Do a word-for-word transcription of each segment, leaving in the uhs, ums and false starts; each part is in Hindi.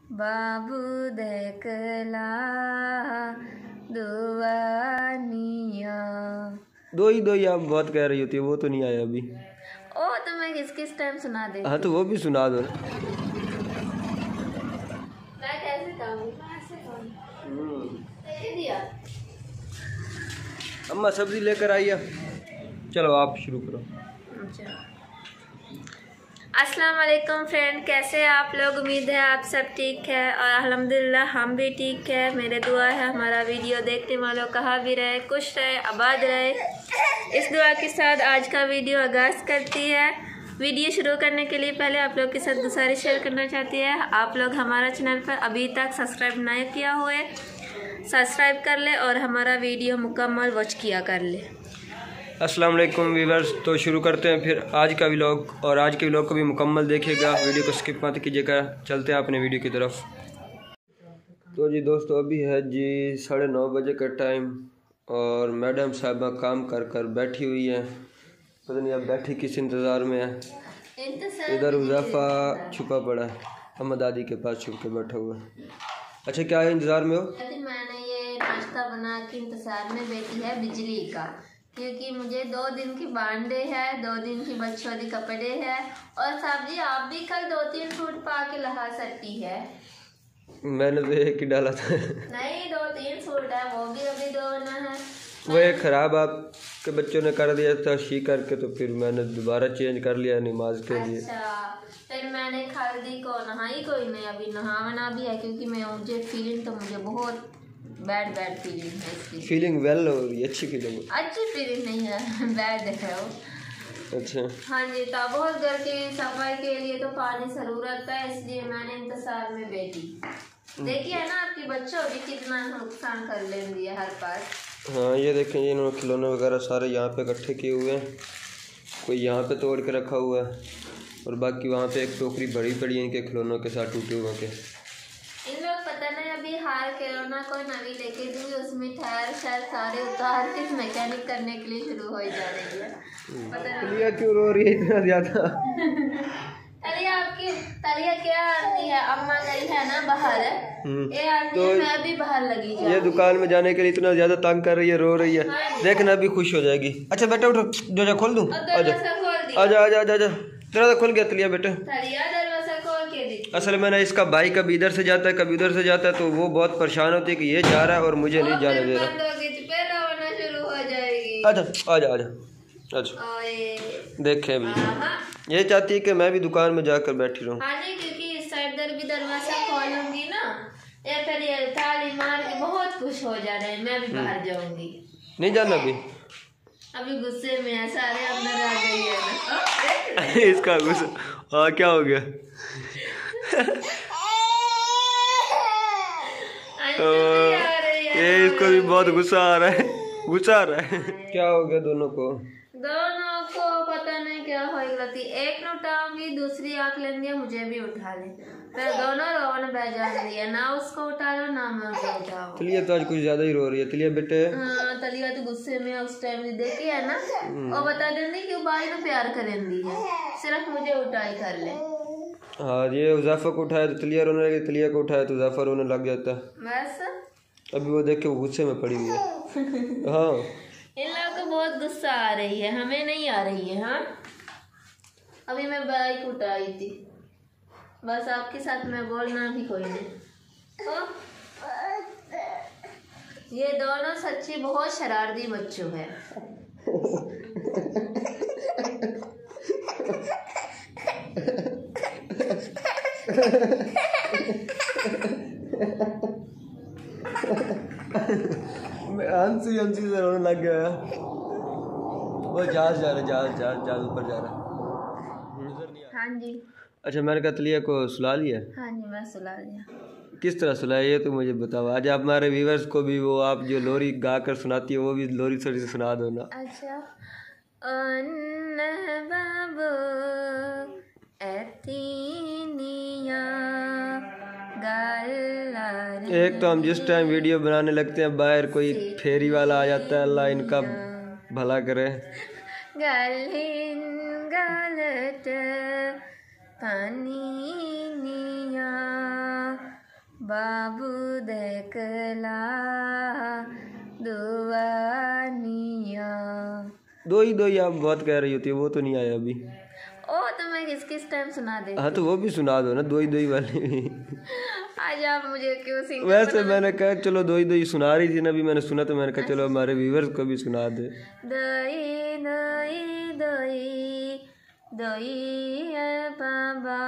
बाबू देखला दुआनिया। दो ही दो ही आप बहुत कह रही होती है, वो तो नहीं आया अभी। ओ तो मैं किस किस टाइम सुना देती। हाँ तो वो भी सुना दो। मैं कैसे कहूँ, कैसे कहूँ? दे दिया। अम्मा सब्जी लेकर आई है, चलो आप शुरू करो। अस्सलाम वालेकुम फ्रेंड, कैसे हैं आप लोग? उम्मीद है आप सब ठीक है और अल्हम्दुलिल्लाह हम भी ठीक है। मेरे दुआ है हमारा वीडियो देखने वालों कहाँ भी रहे, खुश रहे, आबाद रहे। इस दुआ के साथ आज का वीडियो आगाज़ करती है। वीडियो शुरू करने के लिए पहले आप लोग के साथ गुजारिश शेयर करना चाहती है, आप लोग हमारा चैनल पर अभी तक सब्सक्राइब नहीं किया हुआ है, सब्सक्राइब कर ले और हमारा वीडियो मुकम्मल वॉच किया कर ले। अस्सलाम वालेकुम व्यूअर्स, तो शुरू करते हैं फिर आज का व्लॉग। और आज के व्लॉग को भी मुकम्मल देखिएगा, वीडियो को स्किप मत कीजिएगा। चलते हैं अपने वीडियो की तरफ। तो जी दोस्तों, अभी है जी साढ़े नौ बजे का टाइम और मैडम साहबा काम कर कर बैठी हुई है। पता नहीं अब बैठी किस इंतज़ार में है। इधर उज़ैफ़ा छुपा पड़ा है, अम्मा दादी के पास छुप के बैठा हुआ है। अच्छा क्या है इंतज़ार में हो? मैंने ये नाश्ता बना के इंतज़ार में बैठी है बिजली का, क्योंकि मुझे दो दिन की बांडे है, दो दिन की बच्चों कपड़े है और सब्जी आप भी कल दो तीन सूट पा के लगा सकती है। मैंने तो एक ही डाला था। नहीं, दो तीन सूट है, वो भी अभी धोना है। वो एक ख़राब आपके बच्चों ने कर दिया था शी करके, तो फिर मैंने दोबारा चेंज कर लिया नमाज के लिए। अच्छा, फिर मैंने हल्दी को नहाई कोई नहीं, अभी नहाना भी है क्योंकि मैं मुझे फीलिंग तो मुझे बहुत बैड बैड फीलिंग है इसकी। फीलिंग वेल हो रही है, अच्छी फीलिंग। अच्छी फीलिंग नहीं है, बैड है वो। अच्छा हाँ जी, तो बहुत घर की सफाई के लिए तो पानी ज़रूरत है, इसलिए मैंने इंतजार में बैठी। देखिए है ना आपकी बच्चों भी कितना नुकसान कर लेंदी है हर पास। हाँ ये देखें, ये इन्होंने खिलौने वगैरह सारे यहाँ पे इकट्ठे किए हुए हैं। कोई यहाँ पे तोड़ के रखा हुआ है और बाकी वहाँ पे एक टोकरी भरी पड़ी है इनके खिलौनों के साथ टूटे हुए के। इन लोग पता नहीं अभी हार खिलौना कोई नवी लेके दी, उसमें टायर शायर सारे उतार के मैकेनिक करने के लिए शुरू हो जा रही है। पता तलिया क्यों रो रही है इतना ज़्यादा? तलिया आपकी तलिया क्या आती है, अम्मा गई है ना बाहर, ये आती तो है, मैं भी बाहर लगी जा ये दुकान में जाने के लिए इतना ज़्यादा तंग कर रही है, रो रही है। हाँ, देखना अभी खुश हो जाएगी। अच्छा बेटा उठो, दरवाजा खोल दूँ? आजा आजा आजा आजा आजा, दरवाजा खुल गया तलिया बेटा। दरवाजा खोल के दी। असल में ना इसका भाई कभी इधर से जाता है कभी उधर से जाता है, तो वो बहुत परेशान होती है कि ये जा रहा है और मुझे नहीं जाने दे रहा। शुरू हो जाएगी। आजा आजा आजा अच्छा देखें भी ये चाहती है कि मैं भी दुकान में जाकर बैठी रहूं। हाँ जी, क्योंकि इस साइड दर भी दरवाजा खोलूंगी ना, या फिर ये ताली मार के बहुत खुश हो जा रहे हैं, मैं भी बाहर जाऊंगी। नहीं जाना अभी? अभी गुस्से में है, सारे अंदर आ गई है ना। इसका गुस्सा हाँ क्या हो गया? ये इसको भी बहुत गुस्सा आ रहा है, गुस्सा आ रहा है। क्या हो गया दोनों को? दोनों को पता नहीं क्या हो गलती, एक ने उठाऊंगी दूसरी आंख लेंगे मुझे भी उठा ले, फिर दोनों रोने बैठ जाती है, ना उसको उठा लो ना मैं उसको उठाऊं। तलिया तो आज कुछ ज्यादा ही रो रही है। तलिया बेटे हाँ, तलिया तो गुस्से में उस टाइम देखी है ना, और बता देंगी कि भाई ने प्यार करेंदी है, सिर्फ मुझे उठाई कर ले। हाँ ये उज़ैफ़ा को उठाया तो तलिया रोने लगी, तलिया को उठाया तो उज़ैफ़ा रोने लग जाता है। बस अभी वो देख के वो गुस्से में पड़ी हुई है। हाँ इन लोगों को बहुत गुस्सा आ रही है, हमें नहीं आ रही है। हाँ अभी मैं बाइक उठाई थी, बस आपके साथ मैं बोलना भी कोई नहीं। तो ये दोनों सच्ची बहुत शरारती बच्चों है। हंसी हंसी से रोने लग गया। वो जहाज जा रहा है, जहाज जहाज जहाज ऊपर जा रहा है। हाँ जी। अच्छा मैंने कहा तलिया को सुला लिया? हाँ जी मैं सुला लिया। किस तरह सुलाया ये तो मुझे बताओ। आज आप हमारे व्यूअर्स को भी वो आप जो लोरी गा कर सुनाती है वो भी लोरी थोड़ी सी सुना दो ना। अच्छा एक तो हम जिस टाइम वीडियो बनाने लगते हैं बाहर कोई फेरी वाला आ जाता है, अल्लाह इनका भला करे। पानी बाबू देखला दुआनिया। दो ही दो ही आप बहुत कह रही होती है, वो तो नहीं आया अभी। ओ तो मैं किस किस टाइम सुना देती। हाँ तो वो भी सुना दो ना, दो ही दो ही वाली। आज आप मुझे क्यों सिंगर वैसे मैंने कहा चलो दो ही दो ही सुना रही थी ना, अभी मैंने सुना तो मैंने कहा चलो हमारे व्यूअर्स को भी सुना दे। दई दई दई दई है बाबा,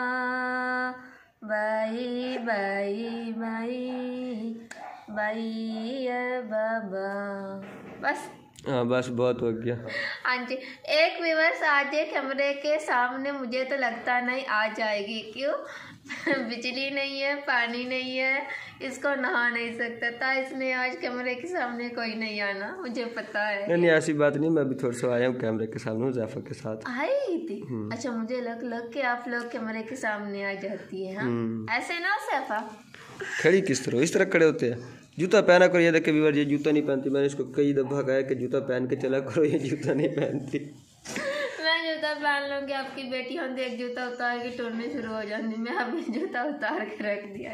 बाई बाई बाई बाई है बाबा। बस हाँ बस बहुत हो गया। हाँ जी, एक व्यूअर्स आज कैमरे के सामने मुझे तो लगता नहीं आ जाएगी। क्यों? बिजली नहीं है, पानी नहीं है, इसको नहा नहीं सकता था, इसने आज कैमरे के सामने कोई नहीं आना, मुझे पता है। नहीं नहीं ऐसी बात नहीं, मैं अभी थोड़ा सा आया हूँ कैमरे के सामने हुज़ैफा के साथ। आई थी? अच्छा, मुझे लग लग के आप लोग कैमरे के सामने आ जाती है। हाँ ऐसे ना हुज़ैफा। खड़ी किस तरह, इस तरह खड़े होते हैं। जूता पहना करो, ये देखे व्यूअर ये जूता नहीं पहनती, मैंने इसको कई दफ़ा कहा कि जूता पहन के चला करो, ये जूता नहीं पहनती। मैं जूता पहन लूँगी, आपकी बेटी होती एक जूता उतार के टूटने शुरू हो जाती। मैं अभी जूता उतार के रख दिया।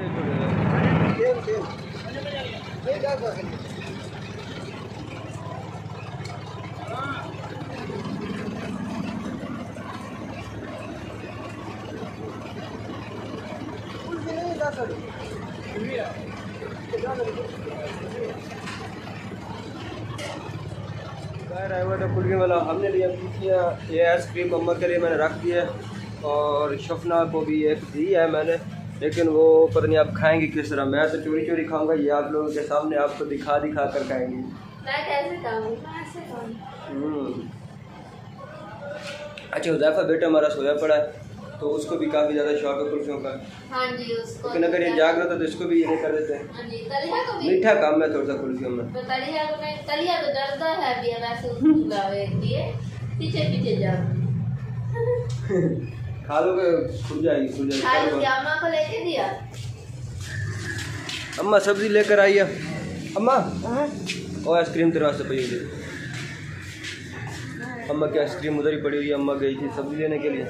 आया हुआ था कुल्फी वाला, हमने लिया किया। ये आइसक्रीम अम्मा के लिए मैंने रख दिया और शफना को भी एक दी है मैंने, लेकिन वो पता नहीं आप खाएंगे किस तरह। मैं तो चोरी चोरी खाऊंगा, ये आप लोगों के सामने आपको दिखा दिखा कर खाएंगे। मैं कैसे खाऊंगी? मैं ऐसे खाऊंगी। अच्छा हुज़ैफा बेटा हमारा सोया पड़ा है, तो उसको भी काफ़ी ज़्यादा शौक है कुल्फियों का। हाँ जी, उसको लेकिन अगर ये जाग रहा था तो इसको भी ये कर देते हैं। हाँ जी, तलिया को भी मीठा काम है थोड़ा सा कुल्फियों में। तो तलिया को नहीं, तलिया तो डरता है भी वैसे उसको लावे दिए पीछे पीछे जा। खा लोगे खुल जाएगी, खुल जाएगी। खाई उसकी अम्मा को लेके दिया। अम्मा सब्जी लेकर आई है। अम्मा और आइसक्रीम तेरे वास्ते पड़ी हुई है। अम्मा की आइसक्रीम उधर ही पड़ी हुई है, अम्मा गई थी सब्जी लेने के लिए।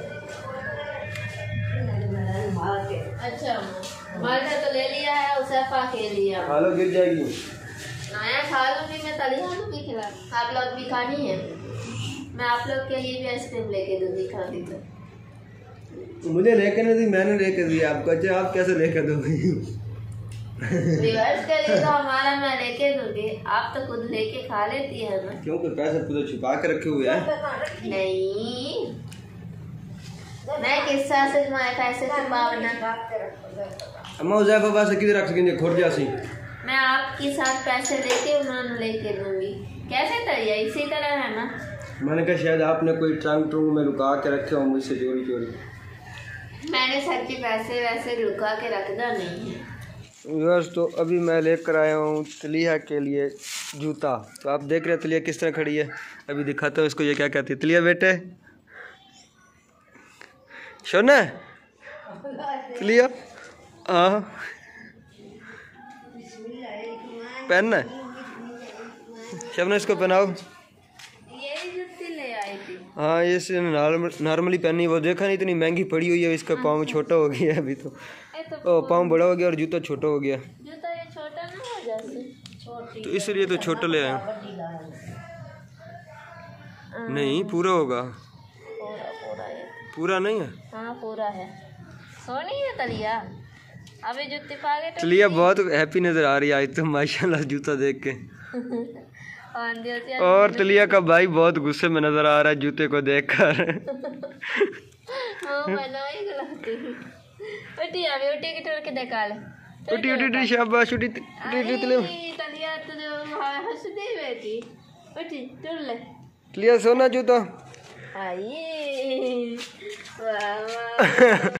अच्छा, मर्द तो ले लिया है, हुज़ैफा के लिए खा लो, गिर जाएगी। नया खा लूँगी मैं, तलिया को भी खिला। आप लोग भी खानी है, मैं आप लोग के लिए भी आइसक्रीम लेके दूँगी, खानी तो। मुझे लेकर नहीं दी, मैंने लेकर दिया आपको। अच्छा आप कैसे लेकर दोगे? रिवर्स के लिए तो हमारा मैं लेके दूँगी, आप तो खुद लेके खा लेती है ना। क्यों कर पैसे पूरे छुपा के रखे हुए हैं? नहीं, मैं किस्सा से तुम्हारे पैसे छुपावना। अम्मा हुज़ैफा पास किधर रख सकेंगे खोर जासी। मैं आपके साथ पैसे लेके उन्होंने लेके दूँगी। कैसे तरिया इसी तरह है ना। मैंने कहा शायद आपने कोई ट्रंक ट्रुंक में लुका के रखे हो मुझसे चोरी चोरी। मैंने सच्ची पैसे वैसे लुका के रखना नहीं है। बस तो अभी मैं लेकर आया हूँ तलिया के लिए जूता। तो आप देख रहे हैं तलिया किस तरह खड़ी है, अभी दिखाता हूँ इसको। ये क्या कहती है तलिया बेटे? शोना तलिया, हाँ पहनना है। शबना इसको पहनाओ। यही जूती ले आई थी। हाँ ये से नॉर्मली पहनी, वो देखा नहीं इतनी महंगी पड़ी हुई है। इसका पाँव छोटा हो गया है अभी तो, ओ पाँव बड़ा हो गया और जूता छोटा हो गया। जूता ये छोटा ना हो जैसे, तो इसलिए तो छोटा ले आया। नहीं पूरा होगा। पूरा पूरा है। पूरा नहीं है? हाँ पूरा है। सोनी है तलिया, अभी जूती पा के तलिया बहुत हैप्पी नजर आ रही है आज तो माशाल्लाह जूता देख के। और तलिया का भाई बहुत गुस्से में नजर आ रहा है जूते को देखकर। उठी अभी उठी की टोर के देखा ले। उठी उठी उठी शाबाश उठी उठी तलिया। तलिया तो जो हंसती बैठी, उठी टोर ले। तलिया सोना जूता। आई वाह वाह।